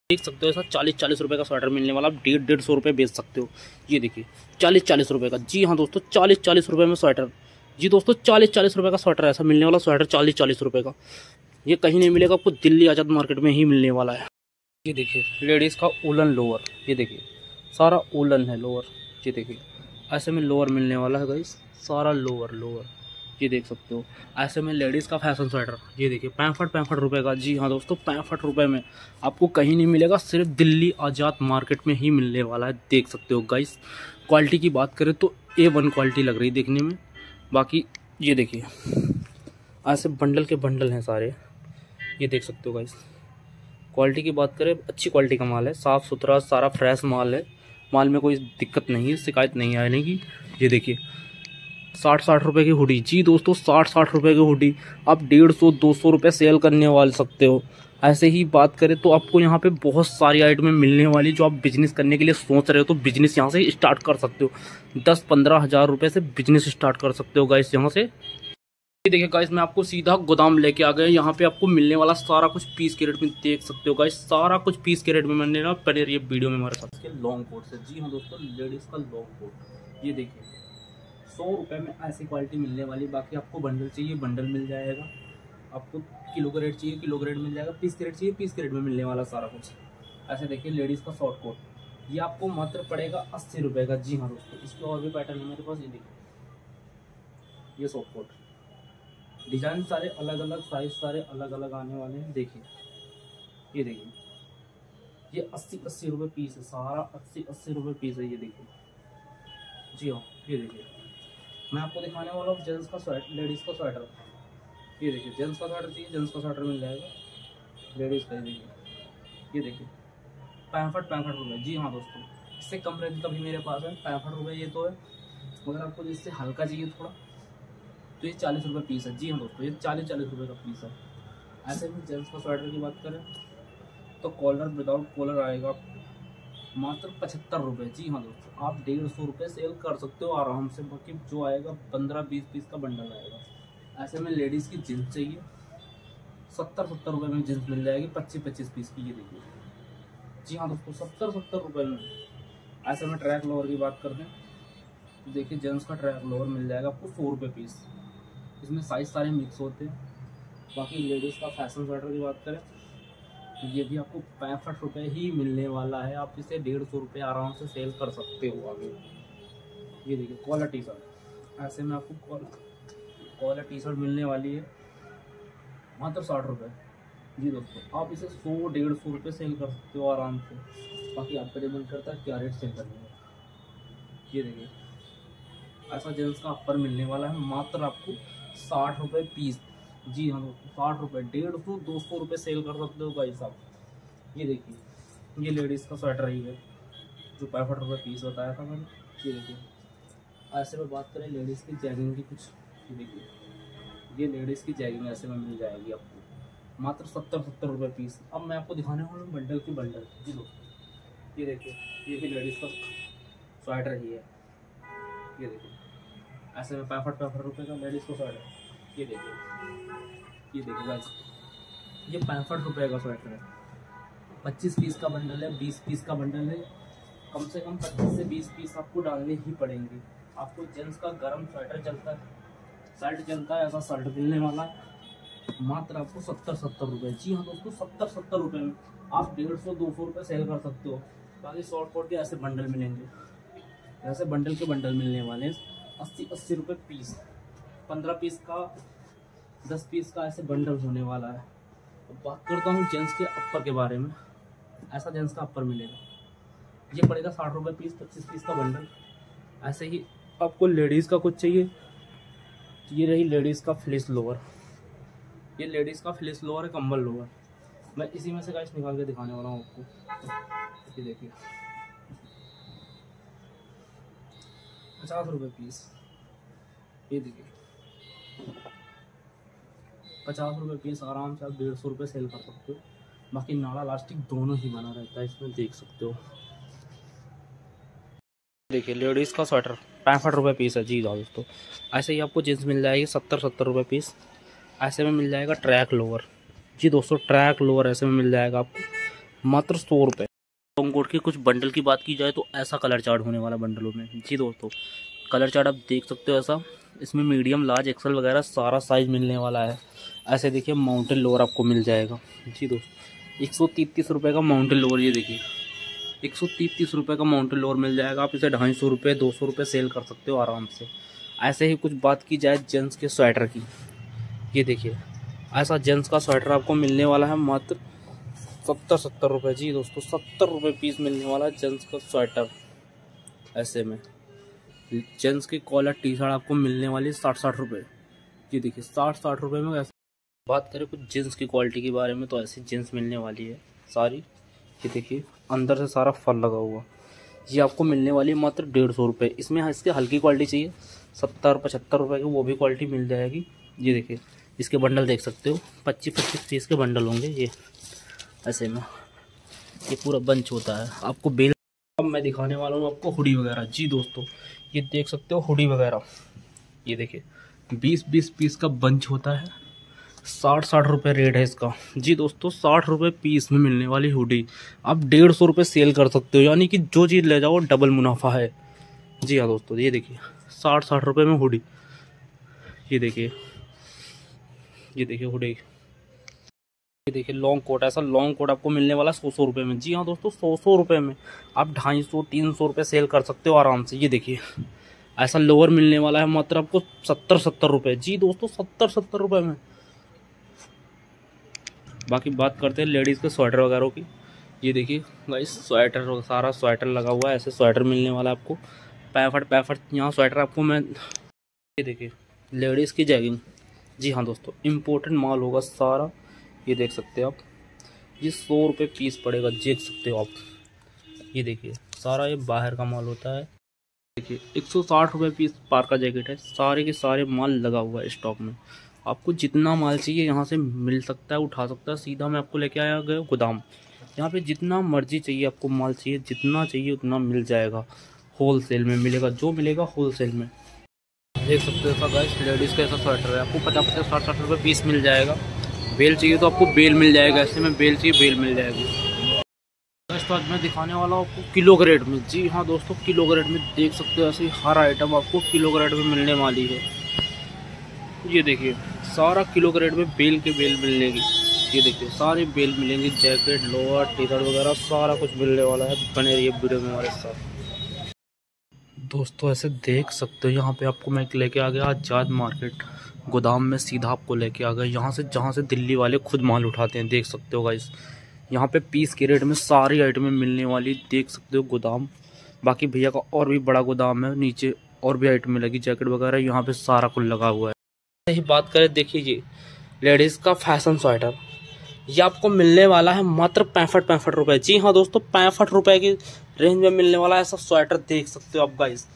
देख सकते हो ऐसा 40-40 रुपये का स्वेटर मिलने वाला, आप 150-150 रुपये बेच सकते हो। ये देखिए 40-40 रुपये का, जी हाँ दोस्तों 40-40 रुपये में स्वेटर। जी दोस्तों 40-40 रुपये का स्वेटर, ऐसा मिलने वाला स्वेटर 40-40 रुपये का। ये कहीं नहीं मिलेगा आपको, दिल्ली आज़ाद मार्केट में ही मिलने वाला है। ये देखिए लेडीज़ का वूलन लोअर, ये देखिए सारा वूलन है लोअर। ये देखिए ऐसे में लोअर मिलने वाला है गाइस, सारा लोअर ये देख सकते हो। ऐसे में लेडीज़ का फैशन स्वेटर, ये देखिए 65 रुपये का। जी हाँ दोस्तों 65 रुपये में आपको कहीं नहीं मिलेगा, सिर्फ दिल्ली आज़ाद मार्केट में ही मिलने वाला है। देख सकते हो गाइस, क्वालिटी की बात करें तो A1 क्वालिटी लग रही है देखने में। बाकी ये देखिए ऐसे बंडल के बंडल हैं सारे, ये देख सकते हो गाइस। क्वालिटी की बात करें, अच्छी क्वालिटी का माल है, साफ़ सुथरा सारा फ्रेश माल है। माल में कोई दिक्कत नहीं है, शिकायत नहीं आने की। ये देखिए 60-60 रुपये की हुडी। जी दोस्तों 60-60 रुपये की हुडी आप 150-200 रुपये सेल करने वाले सकते हो। ऐसे ही बात करें तो आपको यहाँ पे बहुत सारी आइटमें मिलने वाली, जो आप बिजनेस करने के लिए सोच रहे हो तो बिजनेस यहाँ से स्टार्ट कर सकते हो। 10-15 हज़ार रुपये से बिजनेस स्टार्ट कर सकते हो गाइस यहाँ से। देखिए गाइस मैं आपको सीधा गोदाम लेके आ गया, यहाँ पे आपको मिलने वाला सारा कुछ पीस के रेट में देख सकते हो गाइस, सारा कुछ पीस के रेट में मैंने ना पहले ये वीडियो में हमारे साथ लॉन्ग कोट से। जी हाँ दोस्तों लेडीज़ का लॉन्ग कोट, ये देखिए 100 रुपये में ऐसी क्वालिटी मिलने वाली। बाकी आपको बंडल चाहिए बंडल मिल जाएगा, आपको किलो का रेट चाहिए किलो का रेट मिल जाएगा, पीस के रेट चाहिए पीस के रेट में मिलने वाला सारा कुछ। ऐसे देखिए लेडीज़ का शॉर्ट कोट, ये आपको मात्र पड़ेगा 80 रुपये का। जी हाँ दोस्तों इसके और भी पैटर्न है मेरे पास। ये देखिए ये शॉर्ट कोट, डिजाइन सारे अलग अलग, साइज सारे अलग अलग आने वाले हैं। देखिए ये देखिए ये 80-80 रुपये पीस है, सारा 80-80 रुपये पीस है। ये देखिए जी हाँ, ये देखिए मैं आपको दिखाने वाला हूँ जेंट्स का स्वेटर, लेडीज़ का स्वेटर। ये देखिए जेंट्स का स्वेटर चाहिए जेंट्स का स्वेटर मिल जाएगा, लेडीज़ का। ये देखिए 65 रुपये। जी हाँ दोस्तों इससे कम रेंज का भी मेरे पास है, 65 रुपये ये तो है। मगर आपको जिससे हल्का चाहिए थोड़ा तो ये 40 रुपये पीस है। जी हाँ दोस्तों ये 40-40 रुपये का पीस है। ऐसे ही जेंट्स का स्वेटर की बात करें तो कॉलर विदाउट कॉलर आएगा मात्र 75 रुपये। जी हाँ दोस्तों आप 150 रुपये सेल कर सकते हो आराम से। बाकी जो आएगा 15-20 पीस का बंडल आएगा। ऐसे में लेडीज़ की जींस चाहिए 70-70 रुपये में जींस मिल जाएगी 25-25 पीस की। ये देखिए जी हाँ दोस्तों 70-70 रुपये में। ऐसे में ट्रैक लोअर की बात करते हैं तो देखिए जेंट्स का ट्रैक लोअर मिल जाएगा आपको 100 रुपये पीस, इसमें साइज सारे मिक्स होते हैं। बाकी लेडीज़ का फैशन स्वेटर की बात करें तो ये भी आपको 65 रुपये ही मिलने वाला है। आप इसे 150 रुपये आराम से सेल कर सकते हो आगे। ये देखिए कॉलर टी शर्ट, ऐसे में आपको कॉलर टी शर्ट मिलने वाली है मात्र 60 रुपये। जी दोस्तों आप इसे 100-150 रुपये सेल कर सकते हो आराम से। बाकी आप पर डिपेंड करता है क्या रेट सेल करने का। ये देखिए ऐसा जेंट्स का अपर मिलने वाला है मात्र आपको 60 रुपये पीस। जी हाँ दोस्तों 60 रुपये, 150-200 रुपये सेल कर सकते हो भाई साहब। ये देखिए ये लेडीज़ का स्वेटर ही है जो 65 रुपये पीस बताया था मैंने। ये देखिए ऐसे में बात करें लेडीज़ की जैगिंग की कुछ, ये देखिए ये लेडीज़ की जैगिंग ऐसे में मिल जाएगी आपको मात्र 70-70 रुपये पीस। अब मैं आपको दिखाने वाला हूँ बंडल की बंडल। जी दोस्तों ये देखिए ये भी लेडीज़ का स्वेटर ही है। ये देखिए ऐसे में 65 रुपये का लेडीज़ का स्वेटर। ये देखिए गाइस ये 65 रुपये का स्वेटर है। 25 पीस का बंडल है, 20 पीस का बंडल है। कम से कम 25 से 20 पीस आपको डालने ही पड़ेंगे। आपको जेंट्स का गर्म स्वेटर चलता है, शर्ट चलता है, ऐसा शर्ट मिलने वाला है मात्र आपको 70-70 रुपये। जी हाँ दोस्तों 70-70 रुपये में आप 150-200 रुपये सेल कर सकते हो। बाकी शॉर्ट कोट के ऐसे बंडल मिलेंगे, ऐसे बंडल के बंडल मिलने वाले हैं 80-80 रुपये पीस। 15 पीस का 10 पीस का ऐसे बंडल होने वाला है। अब बात करता हूँ जेंट्स के अपर के बारे में। ऐसा जेंट्स का अपर मिलेगा, ये पड़ेगा 60 रुपये पीस, 25 पीस का बंडल। ऐसे ही आपको लेडीज़ का कुछ चाहिए, ये रही लेडीज़ का फ्लिस लोअर। ये लेडीज़ का फ्लिस लोअर है, कंबल लोअर। मैं इसी में से गाइस निकाल के दिखाने वाला हूँ आपको। ये देखिए 50 रुपये पीस। ये देखिए 50 रुपये पीस आराम से आप 150 रुपये सेल कर सकते हो। बाकी नाड़ा लास्टिक दोनों ही बना रहता है इसमें, देख सकते हो। देखिए लेडीज़ का स्वेटर 65 रुपये पीस है। जी दोस्तों ऐसे ही आपको जींस मिल जाएगी 70-70 रुपये पीस। ऐसे में मिल जाएगा ट्रैक लोअर। जी दोस्तों ट्रैक लोअर ऐसे में मिल जाएगा आपको मात्र 100 रुपये। लॉन्ग कोट के कुछ बंडल की बात की जाए तो ऐसा कलर चार्ट होने वाला बंडलों में। जी दोस्तों, कलर चार्ट आप देख सकते हो ऐसा। इसमें मीडियम, लार्ज, एक्सल वगैरह सारा साइज़ मिलने वाला है। ऐसे देखिए माउंटेन लोअर आपको मिल जाएगा। जी दोस्तों, 133 रुपये का माउंटेन लोअर, ये देखिए 133 रुपये का माउंटेन लोअर मिल जाएगा। आप इसे 250 रुपये, 200 रुपये सेल कर सकते हो आराम से। ऐसे ही कुछ बात की जाए जेंट्स के स्वेटर की, ये देखिए ऐसा जेंट्स का स्वेटर आपको मिलने वाला है मात्र 70 रुपये। जी दोस्तों, 70 रुपये पीस मिलने वाला है जेंट्स का स्वेटर। ऐसे में जेंट्स की कॉलर टी शर्ट आपको मिलने वाली है 60 रुपये। ये देखिए 60 रुपये में। ऐसे बात करें कुछ जीन्स की क्वालिटी के बारे में तो ऐसी जीन्स मिलने वाली है सारी। ये देखिए अंदर से सारा फल लगा हुआ, ये आपको मिलने वाली है मात्र 150 रुपये। इसमें इसकी हल्की क्वालिटी चाहिए 70-75 रुपये की, वो भी क्वालिटी मिल जाएगी। ये देखिए इसके बंडल देख सकते हो, 25-25 पीस के बंडल होंगे ये। ऐसे में ये पूरा बंच होता है आपको बेल। अब मैं दिखाने वाला हूँ आपको हुडी वगैरह। जी दोस्तों, ये देख सकते हो हुडी वगैरह, ये देखिए 20-20 पीस का बंच होता है। 60 रुपये रेट है इसका। जी दोस्तों, 60 रुपये पीस में मिलने वाली हुडी आप 150 रुपये सेल कर सकते हो, यानी कि जो चीज़ ले जाओ डबल मुनाफा है। जी हाँ दोस्तों, ये देखिए 60 रुपये में हुडी। ये देखिए हुडी। ये देखिए लॉन्ग कोट, ऐसा लॉन्ग कोट आपको मिलने वाला 100 रुपये में। जी हाँ दोस्तों, 100 रुपये में आप 250-300 रुपये सेल कर सकते हो आराम से। ये देखिए ऐसा लोअर मिलने वाला है मात्र आपको 70 रुपये। जी दोस्तों, 70 रुपये में। बाकी बात करते हैं लेडीज़ के स्वेटर वगैरह की। ये देखिए गाइस स्वेटर, सारा स्वेटर लगा हुआ है। ऐसे स्वेटर मिलने वाला है आपको पैफट यहाँ स्वेटर आपको मैं। ये देखिए लेडीज़ की जैगिंग। जी हाँ दोस्तों, इम्पोर्टेंट माल होगा सारा। ये देख सकते हो आप, ये 100 रुपये पीस पड़ेगा, देख सकते हो आप। ये देखिए सारा ये बाहर का माल होता है। देखिए 160 रुपये पीस पार्का जैकेट है। सारे के सारे माल लगा हुआ है स्टॉक में। आपको जितना माल चाहिए यहाँ से मिल सकता है, उठा सकता है। सीधा मैं आपको लेके आया गया गोदाम। यहाँ पे जितना मर्जी चाहिए आपको माल चाहिए, जितना चाहिए उतना मिल जाएगा। होलसेल में मिलेगा, जो मिलेगा होलसेल में। देख सकते हो गाइस, लेडीज़ का ऐसा स्वेटर है आपको 50-60 रुपये पीस मिल जाएगा। बेल चाहिए तो आपको बेल मिल जाएगा। ऐसे में बेल चाहिए बेल मिल जाएगी। तो आज मैं दिखाने वाला हूँ आपको किलो के रेट में। जी हाँ दोस्तों, किलो के रेट में देख सकते हो ऐसे हर आइटम आपको किलो के रेट में मिलने वाली है। ये देखिए सारा किलो के रेट में बेल के बेल मिलेगी। ये देखिए सारे बेल मिलेंगे, जैकेट, लोअर, टी शर्ट वगैरह सारा कुछ मिलने वाला है। बने रहिए वीडियो में हमारे साथ। दोस्तों ऐसे देख सकते हो यहाँ पे आपको मैं लेके आ गया आजाद मार्केट गोदाम में। सीधा आपको लेके आ गया यहाँ से, जहाँ से दिल्ली वाले खुद माल उठाते हैं। देख सकते हो गाइस, यहाँ पे पीस के रेट में सारी आइटमें मिलने वाली, देख सकते हो गोदाम। बाकी भैया का और भी बड़ा गोदाम है, नीचे और भी आइटमें लगी, जैकेट वगैरह यहाँ पे सारा कुछ लगा हुआ है। यही बात करें, देखिए ये लेडीज़ का फैशन स्वेटर, ये आपको मिलने वाला है मात्र 65 रुपये। जी हाँ दोस्तों, 65 रुपये की रेंज में मिलने वाला है ऐसा स्वेटर। देख सकते हो आप गाइस,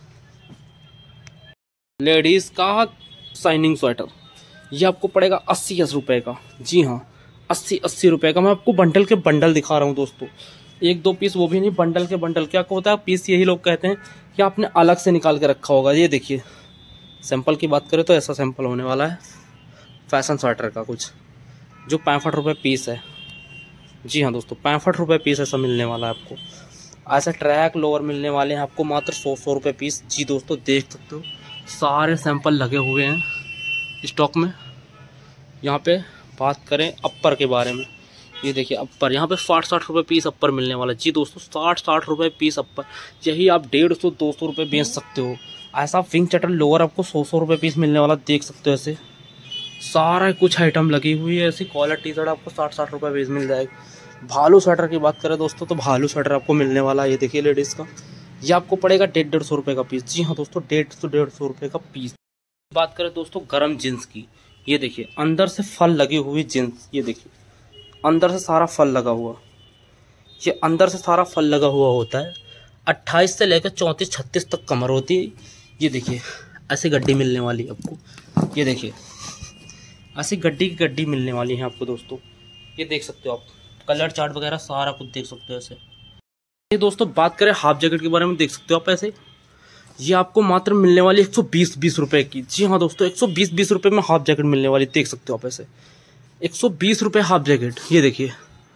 लेडीज़ का शाइनिंग स्वेटर, ये आपको पड़ेगा 80 रुपये का। जी हाँ, 80 रुपये का। मैं आपको बंडल के बंडल दिखा रहा हूँ दोस्तों, 1-2 पीस, वो भी नहीं, बंडल के बंडल। क्या होता है पीस, यही लोग कहते हैं कि आपने अलग से निकाल के रखा होगा। ये देखिए सैंपल की बात करें तो ऐसा सैंपल होने वाला है फैशन स्वेटर का कुछ, जो 65 रुपये पीस है। जी हाँ दोस्तों, 65 रुपये पीस ऐसा मिलने वाला है आपको। ऐसा ट्रैक लोअर मिलने वाले हैं आपको मात्र 100 रुपये पीस। जी दोस्तों, देख सकते हो सारे सैंपल लगे हुए हैं स्टॉक में। यहाँ पे बात करें अप्पर के बारे में, ये देखिए अप्पर, यहाँ पे 60 रुपये पीस अप्पर मिलने वाला है। जी दोस्तों, 60 रुपये पीस अप्पर, यही आप 150-200 रुपये बेच सकते हो। ऐसा विंग चटर लोअर आपको 100 रुपये पीस मिलने वाला, देख सकते हो। ऐसे सारा कुछ आइटम लगी हुई है। ऐसी कॉलर टी शर्ट आपको 60 रुपये पीस मिल जाएगी। भालू स्वेटर की बात करें दोस्तों, तो भालू स्वेटर आपको मिलने वाला है। ये देखिए लेडीज़ का, ये आपको पड़ेगा 150 रुपये का पीस। जी हाँ दोस्तों, 150 रुपये का पीस। बात करें दोस्तों गर्म जींस की, ये देखिए अंदर से फल लगी हुई जींस। ये देखिए अंदर से सारा फल लगा हुआ, ये अंदर से सारा फल लगा हुआ होता है। 28 से लेकर 34-36 तक कमर होती है। ये देखिए ऐसी गड्डी मिलने वाली है आपको। ये देखिए ऐसी गड्डी की गड्डी मिलने वाली है आपको दोस्तों। ये देख सकते हो आप, कलर चार्ट वगैरह सारा कुछ देख सकते हो ऐसे। ये दोस्तों बात करें हाफ जैकेट के बारे में, देख सकते हो आप ऐसे, ये आपको मात्र मिलने वाली 120 रुपये की। जी हाँ दोस्तों, 120 रुपये में हाफ जैकेट मिलने वाली, देख सकते हो आप ऐसे 120 रुपये हाफ जैकेट। ये देखिए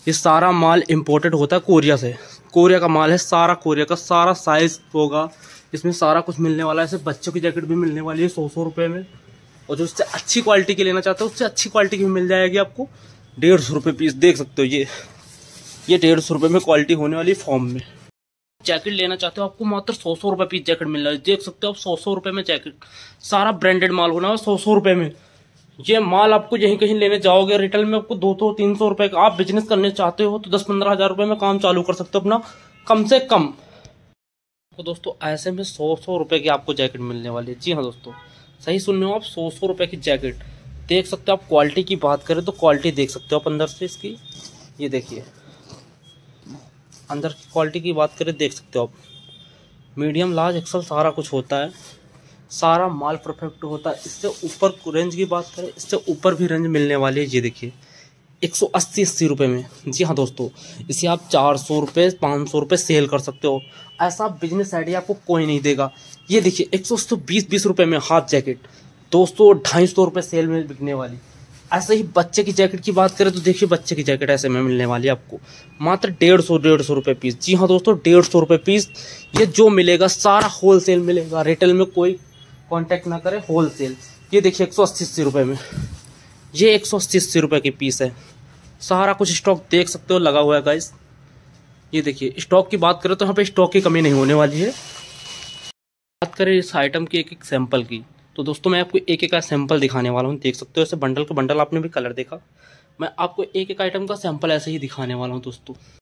ये सारा माल इम्पोर्टेड होता है कोरिया से, कोरिया का माल है सारा, कोरिया का सारा साइज होगा इसमें, सारा कुछ मिलने वाला है। ऐसे बच्चों की जैकेट भी मिलने वाली है 100 रुपये में, और जो इससे अच्छी क्वालिटी की लेना चाहते हो उससे अच्छी क्वालिटी की भी मिल जाएगी आपको 150 रुपये पीस। देख सकते हो ये 150 रुपये में क्वालिटी होने वाली फॉर्म में। जैकेट लेना चाहते हो आपको मात्र 100 रुपये पीस जैकेट मिल रहा है। देख सकते हो आप 100 रुपये में जैकेट, सारा ब्रांडेड माल होना है 100 रुपये में। ये माल आपको यहीं कहीं लेने जाओगे रिटेल में आपको 200-300 रुपये का, आप बिजनेस करने चाहते हो तो 10-15 हज़ार रुपये में काम चालू कर सकते हो अपना, कम से कम। तो दोस्तों ऐसे में 100 रुपये की आपको जैकेट मिलने वाली है। जी हाँ दोस्तों, सही सुन रहे हो आप, 100 रुपये की जैकेट। देख सकते हो आप, क्वालिटी की बात करें तो क्वालिटी देख सकते हो आप अंदर से इसकी, ये देखिए अंदर की क्वालिटी की बात करें देख सकते हो आप, मीडियम लार्ज एक्सल सारा कुछ होता है, सारा माल परफेक्ट होता है। इससे ऊपर रेंज की बात करें, इससे ऊपर भी रेंज मिलने वाली है। ये देखिए 180-80 रुपये में। जी हाँ दोस्तों, इसे आप 400 रुपये 500 रुपये सेल कर सकते हो। ऐसा बिजनेस आइडिया आपको कोई नहीं देगा। ये देखिए 120 रुपये में हाफ जैकेट, 200-250 रुपये सेल में बिकने वाली। ऐसे ही बच्चे की जैकेट की बात करें तो देखिए बच्चे की जैकेट ऐसे में मिलने वाली है आपको मात्र 150 रुपये पीस। जी हाँ दोस्तों, 150 रुपये पीस। ये जो मिलेगा सारा होल सेल मिलेगा, रिटेल में कोई कांटेक्ट ना करे, होल सेल। ये देखिए 180 रुपये में, ये 180 रुपये की पीस है। सारा कुछ स्टॉक देख सकते हो लगा हुआ है गाइस। ये देखिए स्टॉक की बात करें तो यहाँ पे स्टॉक की कमी नहीं होने वाली है। बात करें इस आइटम की एक एक सैंपल की, तो दोस्तों मैं आपको एक एक का सैंपल दिखाने वाला हूँ। देख सकते हो ऐसे बंडल का बंडल, आपने भी कलर देखा, मैं आपको एक एक आइटम का सैंपल ऐसे ही दिखाने वाला हूँ दोस्तों।